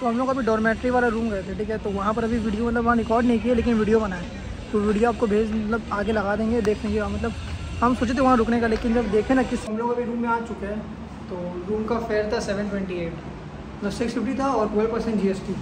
तो हम लोग अभी डॉर्मेट्री वाला रूम गए थे, ठीक है। तो वहाँ पर अभी वीडियो मतलब वहाँ रिकॉर्ड नहीं किया, लेकिन वीडियो बनाए। तो वीडियो आपको भेज मतलब आगे लगा देंगे, देख लेंगे। मतलब हम सोचे थे वहाँ रुकने का, लेकिन जब देखे ना कि हम लोग अभी रूम में आ चुके हैं। तो रूम का फेयर था 728, मतलब 650 था और 12% GST।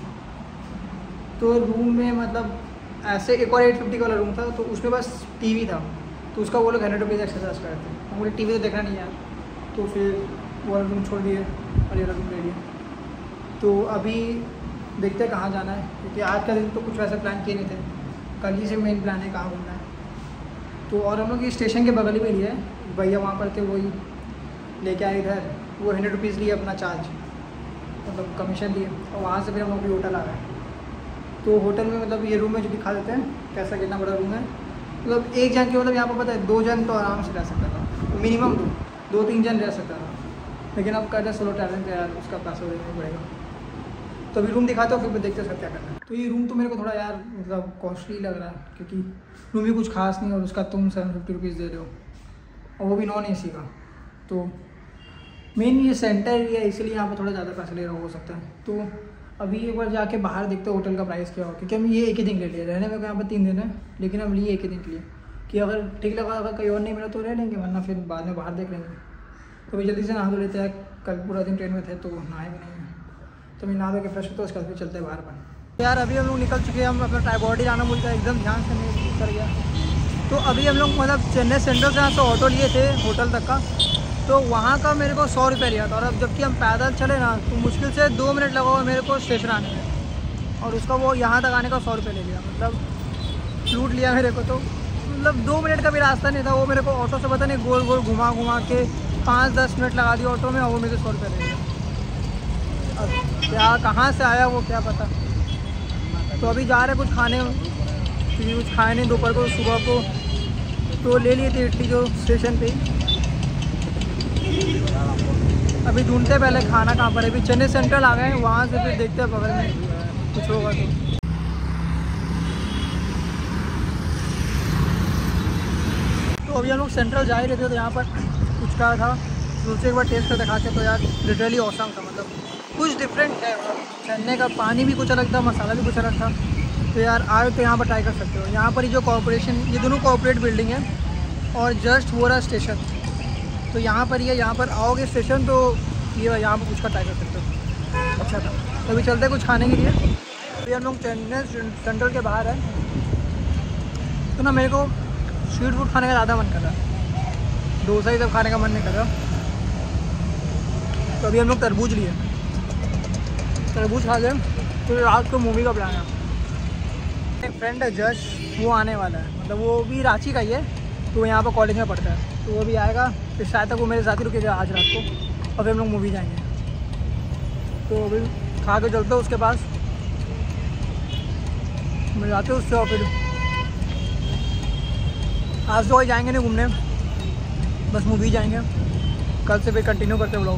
तो रूम में मतलब ऐसे एक और 850 वाला रूम था, तो उसमें बस टीवी था। तो उसका वो लोग 100 रुपीज़ एक्स्ट्रा चार्ज करते हैं। मुझे टीवी तो देखना नहीं यार, तो फिर वो वाला रूम छोड़ दिए और ये वाला रूम ले लिया। तो अभी देखते हैं कहाँ जाना है, क्योंकि आज का दिन तो कुछ वैसे प्लान किए नहीं थे। कल ही से मेन प्लान है कहाँ घूमना है। तो और हम लोग ये स्टेशन के बगल में लिया है, भैया वहाँ पर थे, वही लेके आए इधर। वो 100 रुपीज़ लिए अपना चार्ज, मतलब कमीशन दिए। और वहाँ से फिर हम लोग भी होटल आ गए। तो होटल में मतलब ये रूम में जो दिखा देते हैं कैसा कितना बड़ा रूम है। मतलब एक जन के मतलब यहाँ पर पता है 2 जन तो आराम से रह सकता था, मिनिमम 2-3 जन रह सकता था। लेकिन अब कहते हैं सोलो ट्रैवलिंग है यार, उसका पैसा देना पड़ेगा। तो अभी रूम दिखाते हो, फिर देखते हैं क्या करना है। तो ये रूम तो मेरे को थोड़ा यार मतलब कॉस्टली लग रहा है, क्योंकि रूम भी कुछ खास नहीं और उसका तुम 750 रुपीज़ दे रहे हो, और वो भी नॉन AC का। तो मेन ये सेंटर एरिया है, इसलिए यहाँ पर थोड़ा ज़्यादा पैसा ले रहा हो सकता है। तो अभी एक बार जाके बाहर देखते हो होटल का प्राइस क्या हो, क्योंकि हम ये एक ही दिन ले लिए। रहने में यहाँ पर 3 दिन है, लेकिन हम लिए एक ही दिन के लिए कि अगर ठीक लगा, अगर कहीं और नहीं मिला तो रह लेंगे, वरना फिर बाद में बाहर देख लेंगे। तो अभी जल्दी से नहा धो लेते हैं, कल पूरा दिन ट्रेन में थे तो नहाए भी नहीं है। तो मैं नहा धो के फ्रेश होता, उसके बाद फिर चलते हैं बाहर पर। यार अभी हम लोग निकल चुके हैं, हम अपना ट्राइबॉडी जाना भूल गए, एकदम ध्यान से नहीं कर गया। तो अभी हम लोग मतलब चेन्नई सेंट्रल से यहाँ से ऑटो लिए थे होटल तक का, तो वहाँ का मेरे को 100 रुपये लिया था। और अब जबकि हम पैदल चले ना, तो मुश्किल से 2 मिनट लगा हुआ मेरे को स्टेशन आने में, और उसका वो यहाँ तक आने का 100 रुपये ले लिया। मतलब लूट लिया मेरे को। तो मतलब 2 मिनट का भी रास्ता नहीं था, वो मेरे को ऑटो से पता नहीं गोल गोल घुमा घुमा के 5-10 मिनट लगा दिया ऑटो में, और वो मेरे 100 रुपये ले लिया। अब क्या कहाँ से आया वो क्या पता। तो अभी जा रहे कुछ खाने, क्योंकि कुछ खाए नहीं दोपहर को सुबह को, तो ले लिए थे इडली जो स्टेशन पे ही। अभी ढूंढते पहले खाना कहाँ पर है। अभी चेन्नई सेंट्रल आ गए हैं, वहाँ से फिर देखते हैं बगल में कुछ होगा तो अभी हम लोग सेंट्रल जा ही रहे थे, तो यहाँ पर कुछ का था, दूसरे एक बार टेस्ट कर दिखा के। तो यार लिटरली ऑसम था, मतलब कुछ डिफरेंट है। चेन्नई का पानी भी कुछ अलग था, मसाला भी कुछ अलग था। तो यार आए तो यहाँ पर ट्राई कर सकते हो। यहाँ पर ही जो कॉर्पोरेशन, ये दोनों कॉर्पोरेट बिल्डिंग है, और जस्ट वो रहा स्टेशन। तो यहाँ पर ही है, यहाँ पर आओगे स्टेशन तो ये यहाँ पर कुछ का ट्राई कर सकते हो, अच्छा था। तो अभी चलते हैं कुछ खाने के लिए। अभी हम लोग चेन्नई सेंट्रल के बाहर है। तो ना मेरे को स्ट्रीट फूड खाने का ज़्यादा मन कर रहा है, डोसा ही सब खाने का मन नहीं कर रहा। तो अभी हम लोग तरबूज लिए, तरबूज खा गए। तो रात को मूवी का प्लान है। एक फ्रेंड है जश, वो आने वाला है, मतलब वो भी रांची का ही है, तो वो यहाँ पर कॉलेज में पढ़ता है। तो वो भी आएगा, फिर शायद तक वो मेरे साथ ही रुकेगा आज रात को, और फिर हम लोग मूवी जाएंगे। तो अभी खा के चलते हो, उसके पास मिल जाते उससे, और फिर आज तो वही जाएंगे नहीं घूमने, बस मूवी जाएंगे। कल से फिर कंटिन्यू करते हैं व्लॉग।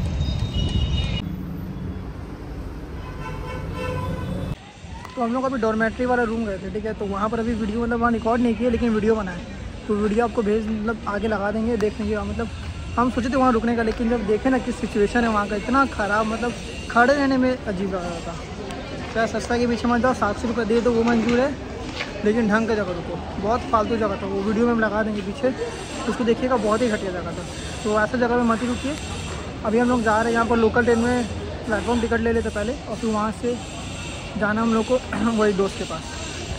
तो हम लोग अभी डॉर्मेट्री वाला रूम गए थे, ठीक है। तो वहाँ पर अभी वीडियो मतलब वहाँ रिकॉर्ड नहीं किया, लेकिन वीडियो बनाए। तो वीडियो आपको भेज मतलब आगे लगा देंगे, देख लेंगे। मतलब हम सोचे थे वहाँ रुकने का, लेकिन जब देखे ना किस सिचुएशन है वहाँ का, इतना ख़राब, मतलब खड़े रहने में अजीब लग रहा था। क्या सस्ता के पीछे मत जाओ, 700 रुपये दे दो वो मंजूर है, लेकिन ढंग का जगह रुको। बहुत फालतू जगह था वो, वीडियो में हम लगा देंगे पीछे, उसको देखिएगा, बहुत ही घटिया जगह था। तो ऐसा जगह में मत ही रुकिए। अभी हम लोग जा रहे हैं यहाँ पर लोकल ट्रेन में, प्लेटफॉर्म टिकट ले लेते पहले, और फिर वहाँ से जाना हम लोग को वही दोस्त के पास।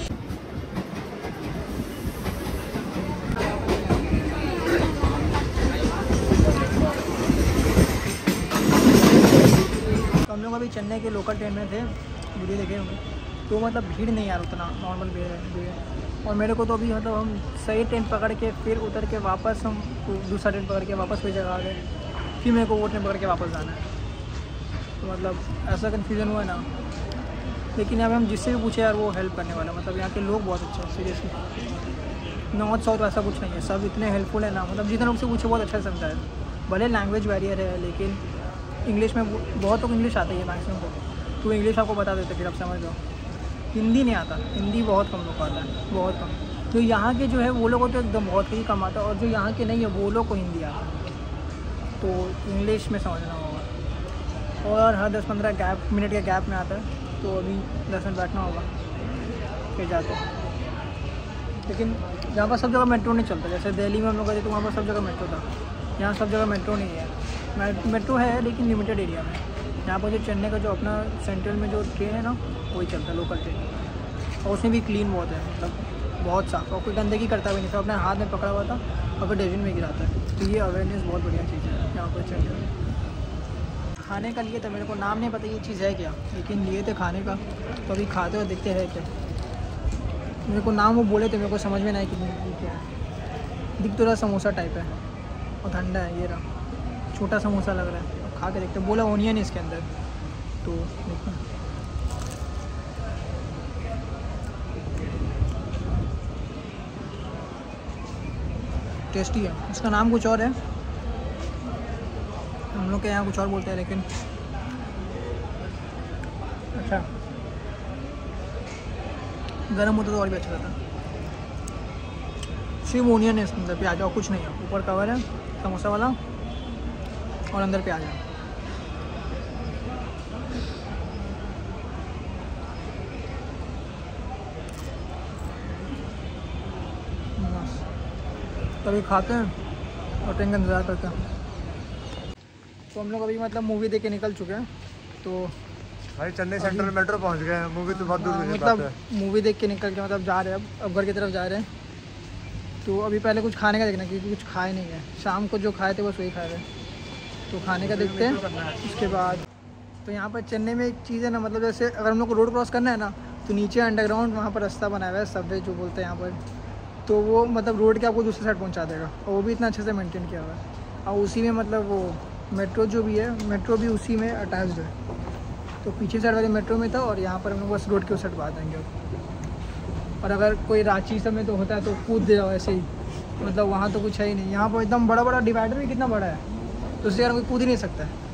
तो हम लोग अभी चेन्नई के लोकल ट्रेन में थे, वीडियो देखे होंगे। तो मतलब भीड़ नहीं यार, उतना नॉर्मल भीड़ है। और मेरे को तो अभी मतलब हम सही ट्रेन पकड़ के फिर उतर के वापस हम दूसरा ट्रेन पकड़ के वापस वही जगह आ गए, फिर मेरे को वो ट्रेन पकड़ के वापस जाना है। तो मतलब ऐसा कन्फ्यूज़न हुआ है ना। लेकिन यहाँ पे हम जिससे भी पूछे यार, वो हेल्प करने वाला, मतलब यहाँ के लोग बहुत अच्छे हैं सीरियसली। नॉर्थ साउथ ऐसा कुछ नहीं है, सब इतने हेल्पफुल है ना। मतलब जितने लोग से पूछे बहुत अच्छा समझा है। भले लैंग्वेज बैरियर है, लेकिन इंग्लिश में बहुत लोग इंग्लिश आता है मैक्सिमम को, तो इंग्लिश आपको बता देते फिर आप समझ लो। हिंदी नहीं आता, हिंदी बहुत कम लोग को आता है, बहुत कम। तो यहाँ के जो है वो लोगों को तो एकदम बहुत ही कम आता है, और जो यहाँ के नहीं है वो लोग को हिंदी आता है, तो इंग्लिश में समझना होगा। और हर 10-15 मिनट के गैप में आता है। तो अभी 10 मिनट बैठना होगा फिर जाते हैं। लेकिन यहाँ पर सब जगह मेट्रो नहीं चलता, जैसे दिल्ली में हम लोग गए तो वहाँ पर सब जगह मेट्रो था, यहाँ सब जगह मेट्रो नहीं है। मेट्रो है लेकिन लिमिटेड एरिया में। यहाँ पर जो चेन्नई का जो अपना सेंट्रल में जो ट्रेन है ना वही चलता है, लोकल ट्रेन, और उसमें भी क्लीन बहुत है, मतलब बहुत साफ, और कोई गंदगी करता भी नहीं, सब अपने हाथ में पकड़ा हुआ था और फिर डस्टबिन में गिराता है। तो ये अवेयरनेस बहुत बढ़िया चीज़ है यहाँ पर चेन्नई में। खाने का लिए तो मेरे को नाम नहीं पता ये चीज़ है क्या, लेकिन लिए थे खाने का, तो अभी खाते हुए दिखते हैं क्या। मेरे को नाम वो बोले थे, मेरे को समझ में नहीं कि क्या है। दिख तो रहा समोसा टाइप है और ठंडा है, ये रहा छोटा समोसा लग रहा है। खा के देखते, बोला ओनियन है इसके अंदर, तो देखो टेस्टी है। इसका नाम कुछ और है, हम लोग के यहाँ कुछ और बोलते हैं, लेकिन अच्छा गरम होता तो और भी अच्छा रहता। सिर्फ ओनियन है इसके अंदर, प्याज और कुछ नहीं है। ऊपर कवर है समोसा वाला और अंदर प्याज है। तभी खाते हैं और ट्रेन का इंतज़ार करते हैं। तो हम लोग अभी मतलब मूवी देख के निकल चुके हैं, तो भाई चेन्नई सेंट्रल मेट्रो पहुंच गए हैं। मूवी तो बहुत दूर की मतलब बात है। मूवी देख के निकल के मतलब जा रहे हैं, अब घर की तरफ जा रहे हैं। तो अभी पहले कुछ खाने का देखना, क्योंकि कुछ खाए नहीं है, शाम को जो खाए थे बस वही खाए थे, तो खाने का देखते हैं उसके बाद। तो यहाँ पर चेन्नई में एक चीज़ है ना, मतलब जैसे अगर हम लोग को रोड क्रॉस करना है ना, तो नीचे अंडरग्राउंड वहाँ पर रास्ता बनाया हुआ है, सबवे जो बोलते हैं यहाँ पर, तो वो मतलब रोड के आपको दूसरी साइड पहुँचा देगा, और वो भी इतना अच्छे से मेंटेन किया हुआ है। और उसी में मतलब वो मेट्रो जो भी है, मेट्रो भी उसी में अटैच्ड है। तो पीछे साइड वाले मेट्रो में था, और यहाँ पर हम लोग बस रोड के उस साइड बात देंगे। और अगर कोई रांची सब में तो होता है तो कूद जाओ ऐसे ही, मतलब वहाँ तो कुछ है ही नहीं। यहाँ पर एकदम बड़ा बड़ा डिवाइडर भी कितना बड़ा है, तो उससे कोई कूद ही नहीं सकता है।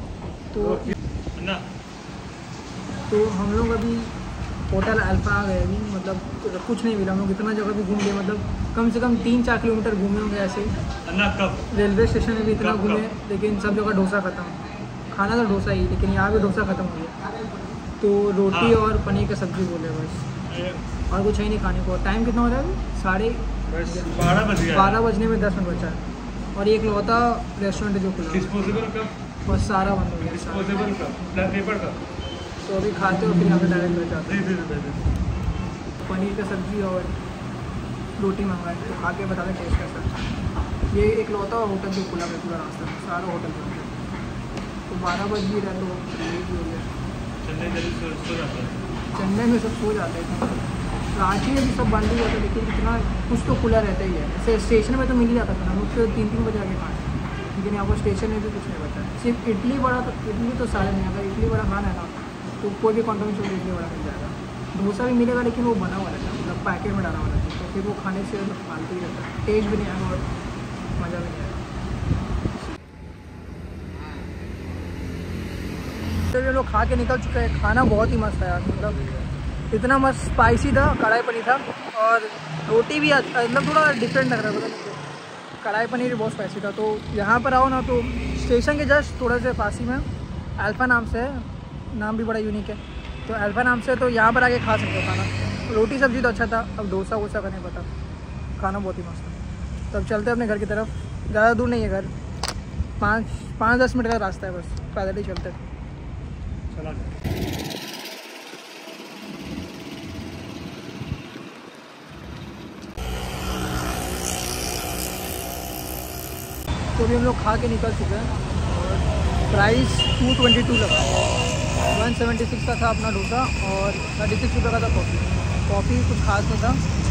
तो हम लोग अभी होटल अल्फा आ गए अभी, मतलब कुछ नहीं मिला। हम लोग इतना जगह भी घूम गए, मतलब कम से कम 3-4 किलोमीटर घूमे होंगे ऐसे ही। रेलवे स्टेशन में भी इतना घूमे, लेकिन सब जगह डोसा खत्म। खाना तो डोसा ही, लेकिन यहाँ भी डोसा खत्म हो गया। तो रोटी और पनीर का सब्ज़ी बोले बस, और कुछ है नहीं खाने को। टाइम कितना हो रहा है अभी? 12 बजने में 10 मिनट बचा है, और एक लौता रेस्टोरेंट जो खुला, बस सारा बंद हो गया। तो अभी खाते हो फिर यहाँ पे डायरेक्ट बैठ जाते हैं। पनीर का सब्ज़ी और रोटी मंगाए, तो खा के बता दें टेस्ट कैसा। ये एक लौता होटल जो खुला है पूरा रास्ता में, सारा होटल बंद है। तो 12 बज भी रहा, तो लेट भी हो गया। चेन्नई में सब सो जाते हैं, रांची में भी सब बंद ही होता है, लेकिन इतना कुछ तो खुला रहता ही है। जैसे स्टेशन में तो मिल ही जाता था, हम उससे 3-3 बजे आके खाए, लेकिन यहाँ पर स्टेशन में भी कुछ नहीं बचा। सिर्फ इडली बड़ा, तो इडली तो सारे नहीं, अगर इडली बड़ा खाना है ना तो कोई भी कॉन्टोमेंट में इडली बड़ा मिल जाएगा। डोसा भी मिलेगा, लेकिन वो बना हुआ रहता है, मतलब पैकेट में डाला हुआ रहता है, तो फिर वो खाने से फालतू ही रहता है, टेस्ट भी नहीं आएगा और मज़ा भी नहीं आएगा। तो ये लोग खा के निकल चुके हैं। खाना बहुत ही मस्त है यार, मतलब इतना मस्त स्पाइसी था, कढ़ाई पनीर था, और रोटी भी मतलब थोड़ा डिफरेंट लग रहा है, मतलब कढ़ाई पनीर भी बहुत स्पाइसी था। तो यहाँ पर आओ ना, तो स्टेशन के जस्ट थोड़ा से पास ही में अल्फा नाम से है, नाम भी बड़ा यूनिक है, तो अल्फा नाम से, तो यहाँ पर आके खा सकते हो खाना। रोटी सब्जी तो अच्छा था, अब डोसा वोसा का नहीं पता, खाना बहुत ही मस्त है। तो अब चलते हैं अपने घर की तरफ, ज़्यादा दूर नहीं है घर, 5-10 मिनट का रास्ता है, बस पैदल ही चलते हैं। तो अभी हम लोग खा के निकल चुके हैं, और प्राइस 222 लगा। 176 का था अपना डोसा, और 36 रुपये का था कॉफ़ी। कॉफ़ी कुछ खास नहीं था,